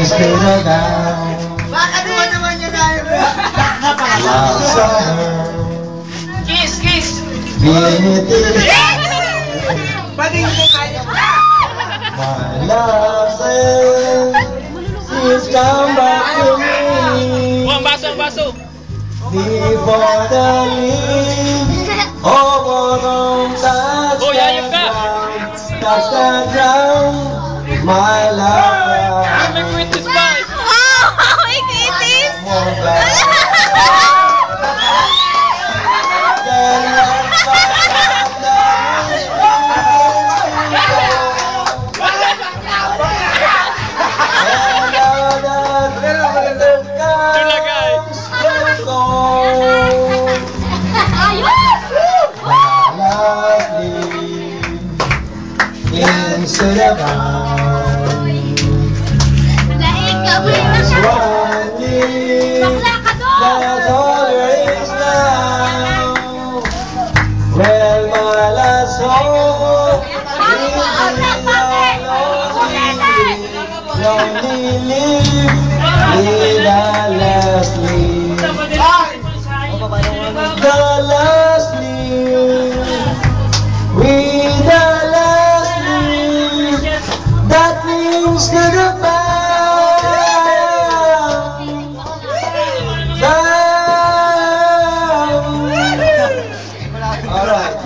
to the ground. Bakit naman yun tayo? Love summer. Kiss, kiss! Bagay mo kayo. My love says she's come back to me. Ang baso, ang baso. Before the leaves of autumn touch Oh, yayap ka. touch the ground, my love. May British spice. Wow! May kritis! Into the ground. Dahil gawin na That's siya. what I need. Bakla ka doon. That's all there is now. Well, my last hope lonely live with a last leave. The last leave with a last leave that means to the alright.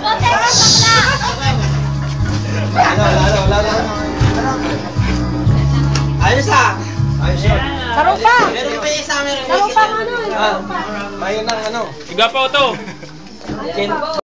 Ayos ah! Ayos yun. Sarong pa! Meron pa yung examen. Sarong pa ano? Ayun ang ano. Iga pa ito.